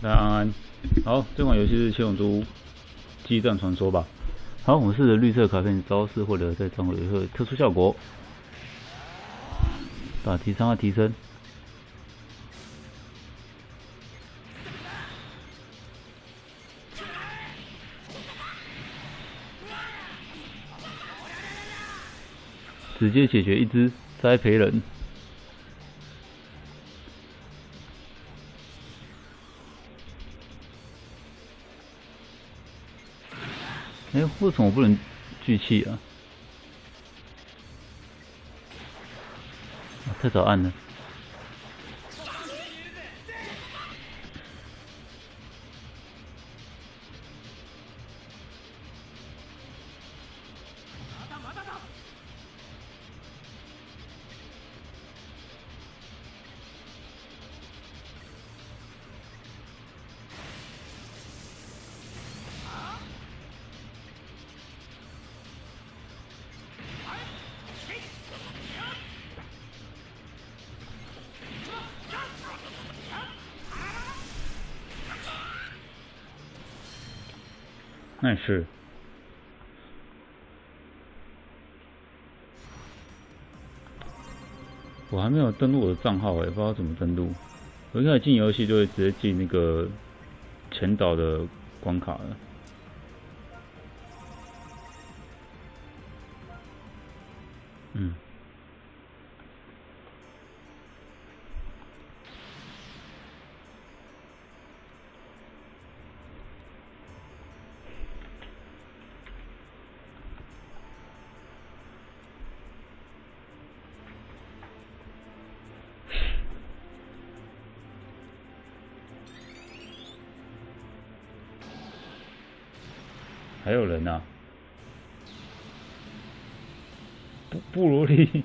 大家安安。好，这款游戏是《七龙珠激战传说》吧？好，我们试着绿色卡片招式获得在战斗有特殊效果，打击伤害提升。直接解决一只栽培人。为什么我不能聚气啊？太早按了。那也是。我还没有登录我的账号不知道怎么登录。我一开始进游戏就会直接进那个前导的关卡了。还有人啊？布罗利。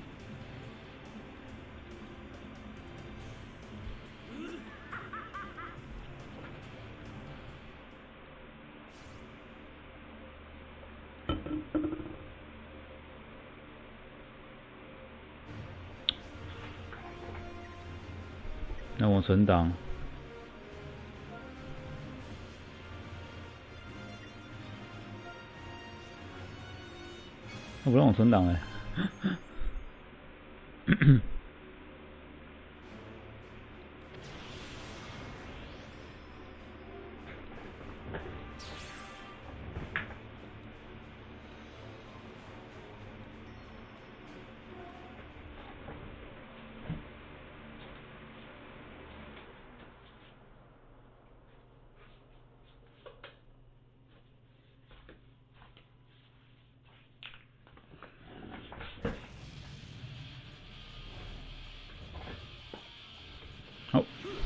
让我存档。他不让我存档好。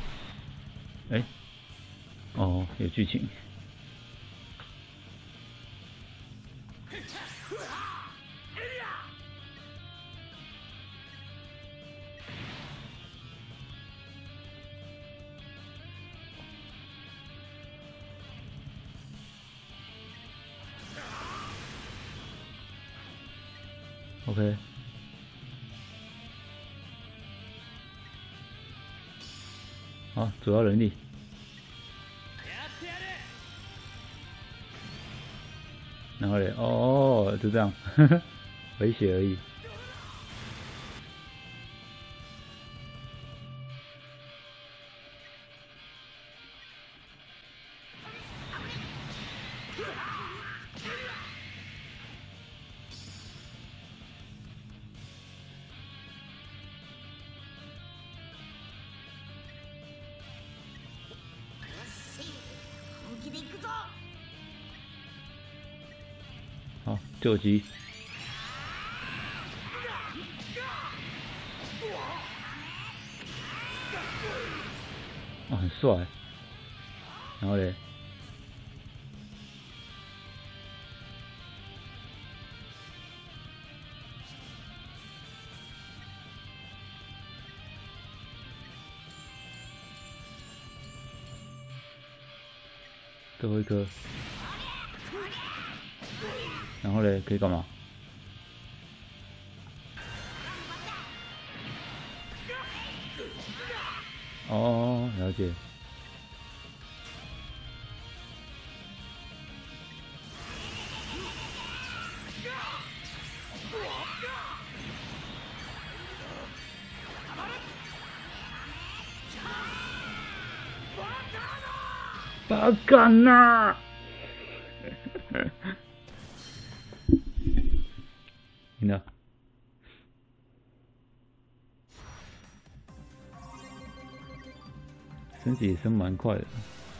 哦，有剧情。OK。好，主要人力。然后嘞，就这样，回血而已。好，救急。很帅。然后嘞，最后一颗。然后嘞，可以干嘛？了解。 八干呐！赢了。升级也升蛮快的，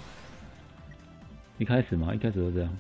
一开始嘛，一开始都这样。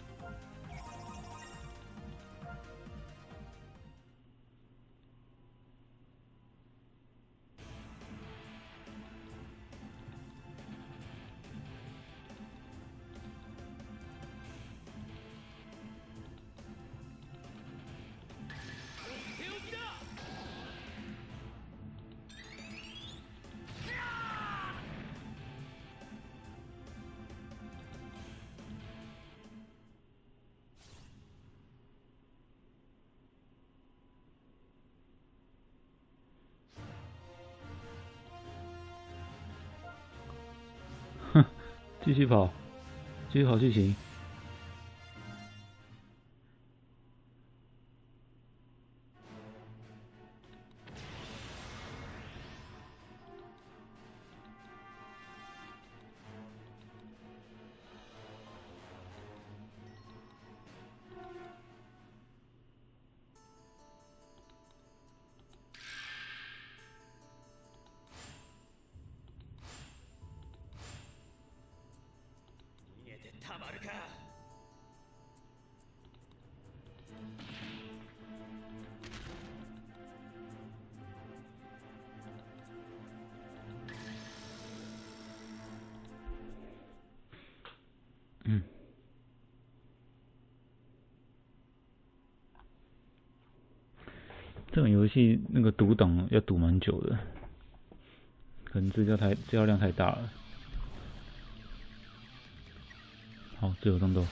哼，继续跑，继续跑剧情。 たまるか。 这种游戏那个读档要读蛮久的，可能资料量太大了。好，自由动作。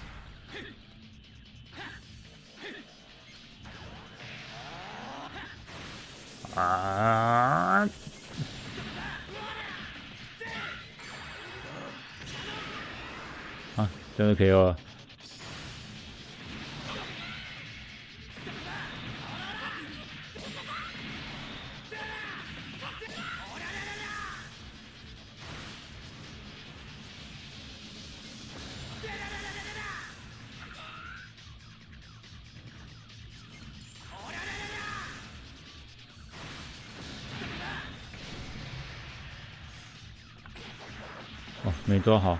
啊！啊，真的 KO 了。哦，没抓好。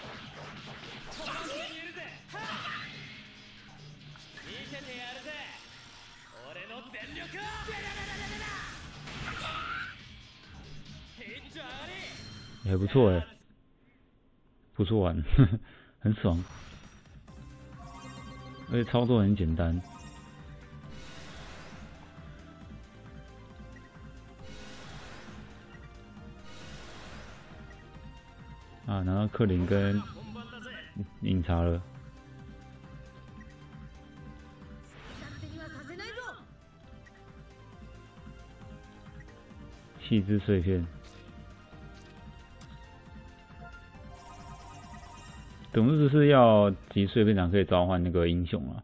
还不错哎，不错玩，很爽，而且操作很简单。啊，拿到克林跟饮茶了。细枝碎片。总之就是要击碎片场可以召唤那个英雄啊。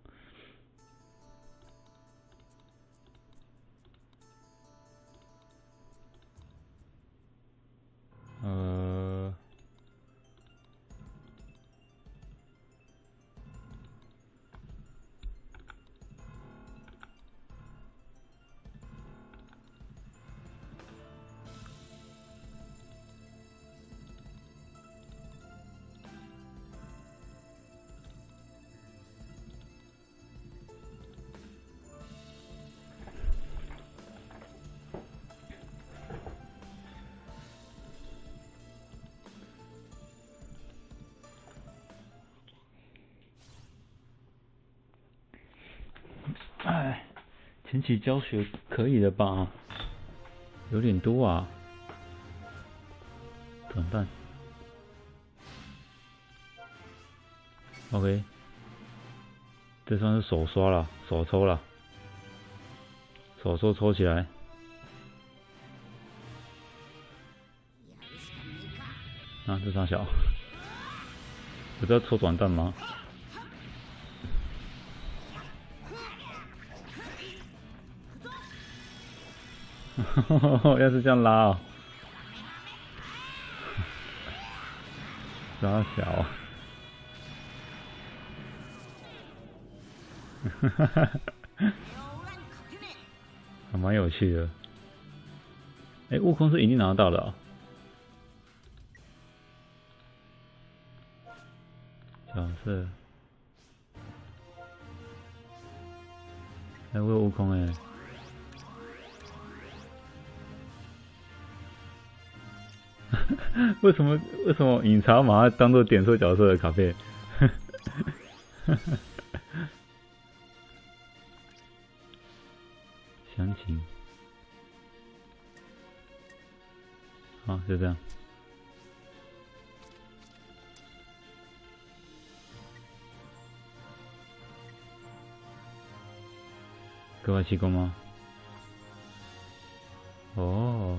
哎，前期教学可以了吧？有点多啊，怎么办 ？OK， 这算是手刷了，手抽了，手抽起来。啊，这啥小？不是要抽转弹吗？要是这样拉哦，傻小。 还蛮有趣的。悟空是已经拿到了角色，我有悟空为什么隐藏把它当做点错角色的卡片？详情，好，就这样。格外气功吗？哦，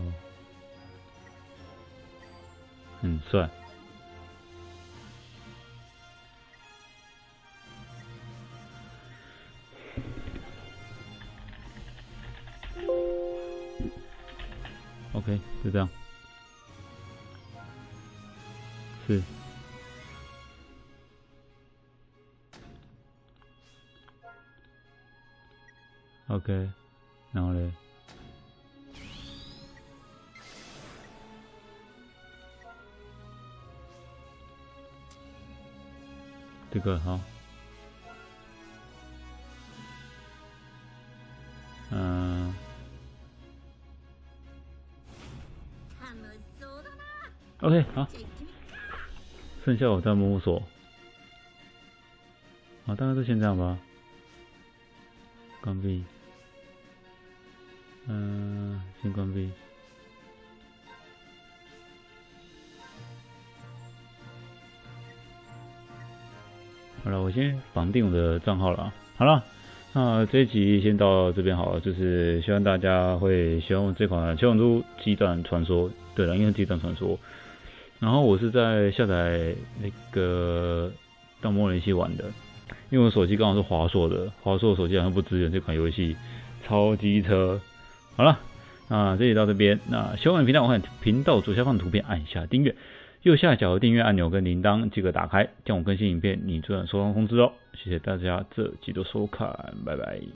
很帅。OK， 就这样。是。OK， 然后嘞，这个好，OK， 好，剩下我再摸索。好，大概就先这样吧。关闭。先关闭。好了，我先绑定我的账号了。好了，那这一集先到这边好了，就是希望大家会喜欢我这款《七龙珠激战传说》。对了，因为激战传说。然后我是在下载那个盗梦游戏玩的，因为我手机刚好是华硕的，华硕手机好像不支援这款游戏，超机车。好了，那这里到这边，那喜欢我的频道，欢迎频道左下方的图片按下订阅，右下角的订阅按钮跟铃铛记得打开，这样我更新影片你就能收到通知哦。谢谢大家这集的收看，拜拜。